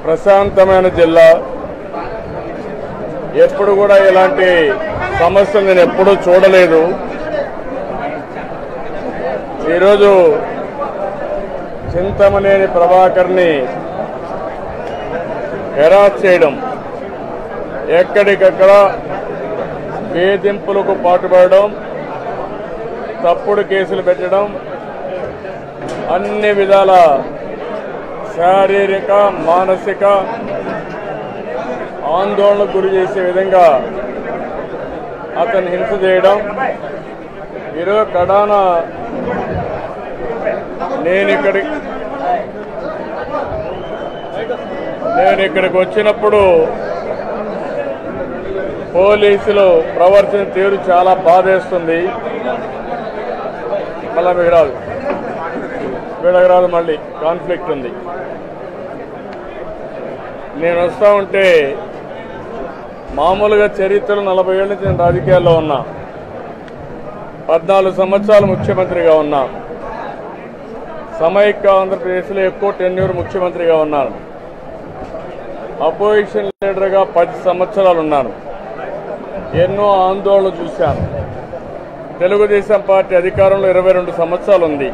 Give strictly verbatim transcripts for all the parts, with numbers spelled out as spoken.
ప్రశాంతమైన జిల్లా. ఎప్పుడు కూడా ఇలాంటి సమస్యలు నేను ఎప్పుడూ చూడలేదు. ఈరోజు చింతమనేని ప్రభాకర్ని హెరాస్ చేయడం, ఎక్కడికక్కడ వేధింపులకు పాటుపడడం, తప్పుడు కేసులు పెట్టడం, అన్ని విధాల శారీరక మానసిక ఆందోళనకు గురి చేసే విధంగా అతన్ని హింస చేయడం. ఈరోజు కడాన నేను ఇక్కడి నేను ఇక్కడికి వచ్చినప్పుడు పోలీసులు ప్రవర్తన తీరు చాలా బాధేస్తుంది. మళ్ళా మీకు రాదు వీళ్ళకి రాదు మళ్ళీ కాన్ఫ్లిక్ట్ ఉంది. నేను వస్తూ ఉంటే మామూలుగా చరిత్రలో నలభై ఏళ్ళ నుంచి నేను రాజకీయాల్లో ఉన్నా. పద్నాలుగు సంవత్సరాలు ముఖ్యమంత్రిగా ఉన్నా. సమైక్య ఆంధ్రప్రదేశ్లో ఎక్కువ టెన్యూర్ ముఖ్యమంత్రిగా ఉన్నాను. అపోజిషన్ లీడర్గా పది సంవత్సరాలు ఉన్నాను. ఎన్నో ఆందోళనలు చూశాను. తెలుగుదేశం పార్టీ అధికారంలో ఇరవై రెండు సంవత్సరాలు ఉంది.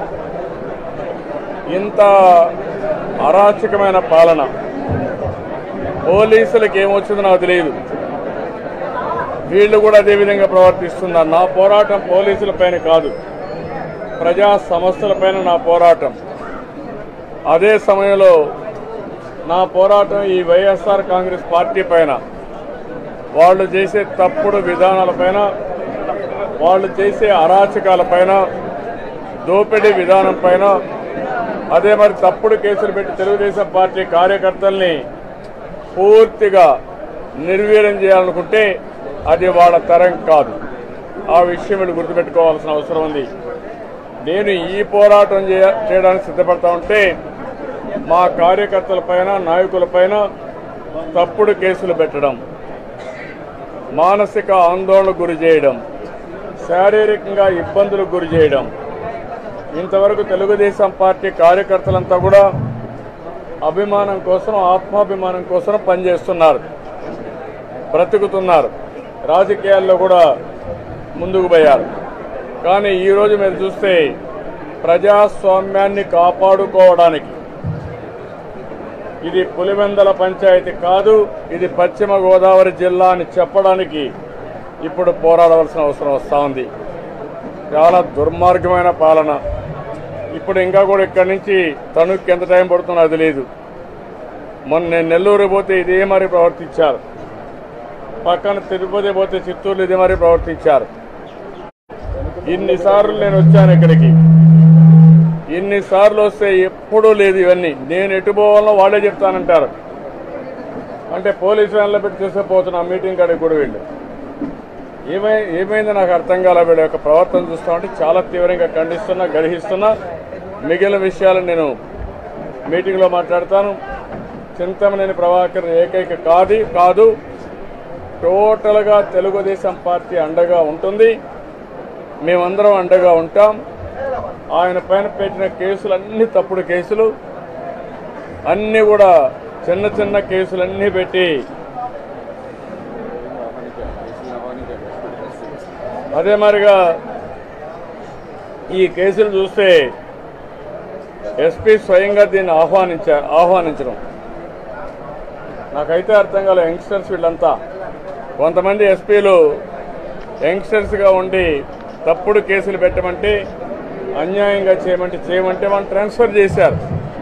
ఇంత అరాచకమైన పాలన, పోలీసులకు ఏమొచ్చిందో నాకు తెలియదు. వీళ్ళు కూడా అదే విధంగా ప్రవర్తిస్తున్నారు. నా పోరాటం పోలీసుల పైన కాదు, ప్రజా సంస్థల పైన నా పోరాటం. అదే సమయంలో నా పోరాటం ఈ వైఎస్ఆర్ కాంగ్రెస్ పార్టీ పైన, వాళ్ళు చేసే తప్పుడు విధానాలపైన, వాళ్ళు చేసే అరాచకాలపైన, దోపిడీ విధానం పైన, అదే మరి తప్పుడు కేసులు పెట్టి తెలుగుదేశం పార్టీ కార్యకర్తల్ని పూర్తిగా నిర్వీర్యం చేయాలనుకుంటే అది వాళ్ళ తరం కాదు. ఆ విషయం వీళ్ళు గుర్తుపెట్టుకోవాల్సిన అవసరం ఉంది. నేను ఈ పోరాటం చేయడానికి సిద్ధపడతా ఉంటే మా కార్యకర్తలపైన, నాయకులపైన తప్పుడు కేసులు పెట్టడం, మానసిక ఆందోళనకు గురి చేయడం, శారీరకంగా ఇబ్బందులకు గురి చేయడం. ఇంతవరకు తెలుగుదేశం పార్టీ కార్యకర్తలంతా కూడా అభిమానం కోసం, ఆత్మాభిమానం కోసం పనిచేస్తున్నారు, బ్రతుకుతున్నారు, రాజకీయాల్లో కూడా ముందుకు పోయారు. కానీ ఈరోజు మీరు చూస్తే ప్రజాస్వామ్యాన్ని కాపాడుకోవడానికి ఇది పులివెందల పంచాయతీ కాదు, ఇది పశ్చిమ గోదావరి జిల్లా అని చెప్పడానికి ఇప్పుడు పోరాడవలసిన అవసరం వస్తూ ఉంది. చాలా దుర్మార్గమైన పాలన. ఇప్పుడు ఇంకా కూడా ఇక్కడి నుంచి తణుక్కి ఎంత టైం పడుతుందో అది తెలియదు. మొన్న నేను నెల్లూరు పోతే ఇదే మరి ప్రవర్తించారు, పక్కన తిరుపతి పోతే చిత్తూరులో ఇదే మరి ప్రవర్తించారు. ఇన్నిసార్లు నేను వచ్చాను ఇక్కడికి, ఇన్నిసార్లు వస్తే ఎప్పుడూ లేదు ఇవన్నీ. నేను ఎటు పోవాలో వాళ్ళే చెప్తానంటారు. అంటే పోలీసు వ్యాన్లో పెట్టి తీసుకుపోతున్నా మీటింగ్ కాడికి కూడా వీళ్ళు. ఏమై ఏమైందో నాకు అర్థం కాల. వీళ్ళ యొక్క ప్రవర్తన చూస్తా ఉంటే చాలా తీవ్రంగా ఖండిస్తున్నా, గర్హిస్తున్నా. మిగిలిన విషయాలు నేను మీటింగ్లో మాట్లాడతాను. చింతమనేని ప్రభాకర్ ఏకైక కాదు కాదు టోటల్గా తెలుగుదేశం పార్టీ అండగా ఉంటుంది. మేమందరం అండగా ఉంటాం. ఆయన పైన పెట్టిన కేసులు అన్ని తప్పుడు కేసులు, అన్నీ కూడా చిన్న చిన్న కేసులన్నీ పెట్టి అదే మరిగా ఈ కేసులు చూస్తే ఎస్పీ స్వయంగా దీన్ని ఆహ్వానించారు ఆహ్వానించడం నాకైతే అర్థం కాలే. యంగ్స్టర్స్ వీళ్ళంతా, కొంతమంది ఎస్పీలు యంగ్స్టర్స్గా ఉండి తప్పుడు కేసులు పెట్టమంటే, అన్యాయంగా చేయమంటే చేయమంటే వాళ్ళు ట్రాన్స్ఫర్ చేశారు.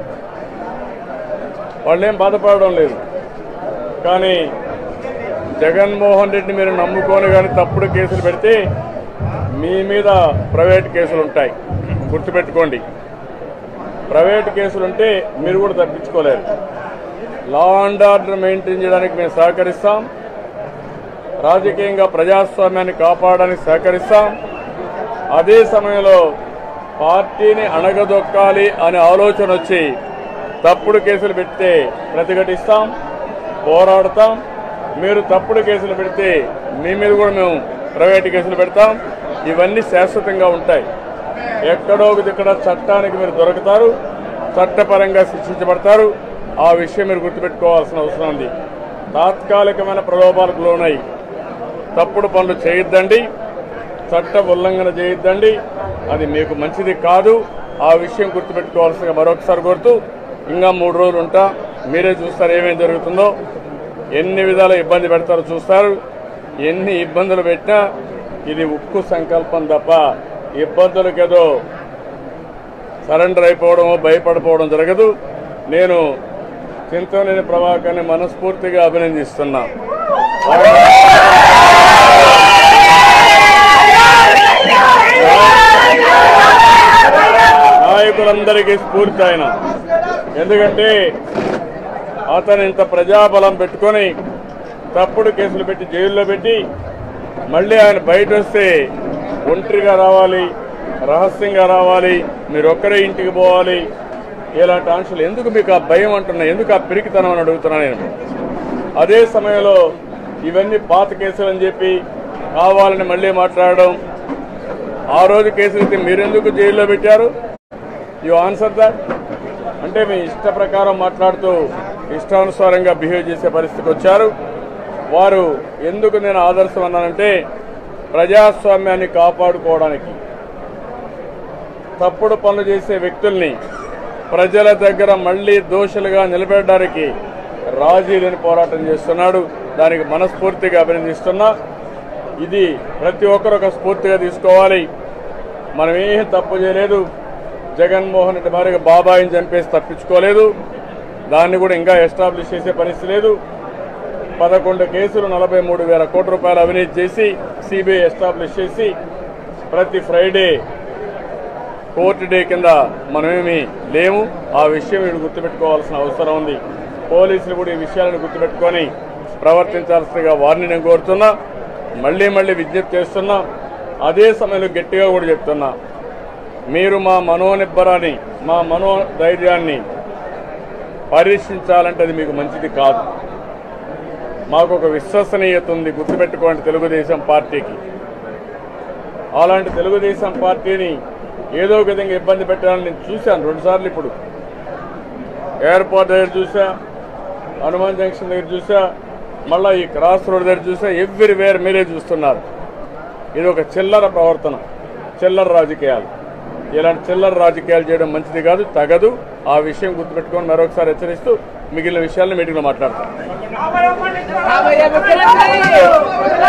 వాళ్ళేం బాధపడడం లేదు. కానీ జగన్మోహన్ రెడ్డిని మీరు నమ్ముకొని కానీ తప్పుడు కేసులు పెడితే మీ మీద ప్రైవేట్ కేసులు ఉంటాయి. గుర్తుపెట్టుకోండి, ప్రైవేట్ కేసులుంటే మీరు కూడా తప్పించుకోలేరు. లా అండ్ ఆర్డర్ మెయింటైన్ చేయడానికి మేము సహకరిస్తాం. రాజకీయంగా ప్రజాస్వామ్యాన్ని కాపాడడానికి సహకరిస్తాం. అదే సమయంలో పార్టీని అణగదొక్కాలి అనే ఆలోచన వచ్చి తప్పుడు కేసులు పెడితే ప్రతిఘటిస్తాం, పోరాడతాం. మీరు తప్పుడు కేసులు పెడితే మీ మీద కూడా మేము ప్రైవేటు కేసులు పెడతాం. ఇవన్నీ శాశ్వతంగా ఉంటాయి. ఎక్కడో ఇక్కడ చట్టానికి మీరు దొరుకుతారు, చట్టపరంగా శిక్షించబడతారు. ఆ విషయం మీరు గుర్తుపెట్టుకోవాల్సిన అవసరం ఉంది. తాత్కాలికమైన ప్రలోభాలకు లోనై తప్పుడు పనులు చేయొద్దండి, చట్ట ఉల్లంఘన చేయొద్దండి, అది మీకు మంచిది కాదు. ఆ విషయం గుర్తుపెట్టుకోవాల్సిందిగా మరొకసారి కోరుతూ, ఇంకా మూడు రోజులు ఉంటా, మీరే చూస్తారు ఏమేం జరుగుతుందో, ఎన్ని విధాల ఇబ్బంది పెడతారో చూస్తారు. ఎన్ని ఇబ్బందులు పెట్టినా ఇది ఉక్కు సంకల్పం తప్ప ఇబ్బందులకేదో సరెండర్ అయిపోవడమో భయపడిపోవడం జరగదు. నేను చింతనేని ప్రభాకర్ని మనస్ఫూర్తిగా అభినందిస్తున్నా. నాయకులందరికీ స్ఫూర్తి ఆయన. ఎందుకంటే అతను ఇంత ప్రజాబలం పెట్టుకొని తప్పుడు కేసులు పెట్టి జైల్లో పెట్టి మళ్ళీ ఆయన బయట వస్తే ఒంటరిగా రావాలి, రహస్యంగా రావాలి, మీరు ఒక్కరే ఇంటికి పోవాలి, ఇలాంటి ఆంక్షలు ఎందుకు మీకు ఆ భయం అంటున్నా, ఎందుకు ఆ పిరికితనం అని అడుగుతున్నా నేను. అదే సమయంలో ఇవన్నీ పాత కేసులు అని చెప్పి కావాలని మళ్ళీ మాట్లాడడం, ఆ రోజు కేసులు అయితే మీరెందుకు జైల్లో పెట్టారు, యు ఆన్సర్ దట్. అంటే మీ ఇష్ట ప్రకారం మాట్లాడుతూ ఇష్టానుసారంగా బిహేవ్ చేసే పరిస్థితికి వచ్చారు. వారు ఎందుకు నేను ఆదర్శం అన్నానంటే ప్రజాస్వామ్యాన్ని కాపాడుకోవడానికి, తప్పుడు పనులు చేసే వ్యక్తుల్ని ప్రజల దగ్గర మళ్లీ దోషులుగా నిలబెట్టడానికి రాజీ లేని పోరాటం చేస్తున్నాడు. దానికి మనస్ఫూర్తిగా అభినందిస్తున్నా. ఇది ప్రతి ఒక్కరు ఒక స్ఫూర్తిగా తీసుకోవాలి. మనం ఏం తప్పు చేయలేదు. జగన్మోహన్ రెడ్డి భార్యగా బాబాయిని చంపేసి తప్పించుకోలేదు. దాన్ని కూడా ఇంకా ఎస్టాబ్లిష్ చేసే పరిస్థితి లేదు. పదకొండు కేసులు నలభై మూడు వేల కోట్ల రూపాయలు అవినీతి చేసి సిబిఐ ఎస్టాబ్లిష్ చేసి ప్రతి ఫ్రైడే కోర్టు డే కింద మనమేమి లేము. ఆ విషయం వీడు గుర్తుపెట్టుకోవాల్సిన అవసరం ఉంది. పోలీసులు కూడా ఈ విషయాలను గుర్తుపెట్టుకొని ప్రవర్తించాల్సిందిగా వారిని నేను కోరుతున్నా. మళ్లీ మళ్లీ విజ్ఞప్తి చేస్తున్నా. అదే సమయంలో గట్టిగా కూడా చెప్తున్నా, మీరు మా మనోనిబ్బరాన్ని, మా మనోధైర్యాన్ని పరీక్షించాలంటే అది మీకు మంచిది కాదు. మాకు ఒక విశ్వసనీయత ఉంది, గుర్తుపెట్టుకోండి తెలుగుదేశం పార్టీకి. అలాంటి తెలుగుదేశం పార్టీని ఏదో ఒక విధంగా ఇబ్బంది పెట్టాలని నేను చూశాను రెండుసార్లు. ఇప్పుడు ఎయిర్పోర్ట్ దగ్గర చూసా, హనుమాన్ జంక్షన్ దగ్గర చూసా, మళ్ళా ఈ క్రాస్ రోడ్ దగ్గర చూసా, ఎవ్రీవేర్ మీరే చూస్తున్నారు. ఇది ఒక చిల్లర ప్రవర్తన, చిల్లర రాజకీయాలు. ఇలాంటి చిల్లర రాజకీయాలు చేయడం మంచిది కాదు, తగదు. ఆ విషయం గుర్తుపెట్టుకొని మరొకసారి హెచ్చరిస్తూ మిగిలిన విషయాలను మీటింగ్లో మాట్లాడతాం.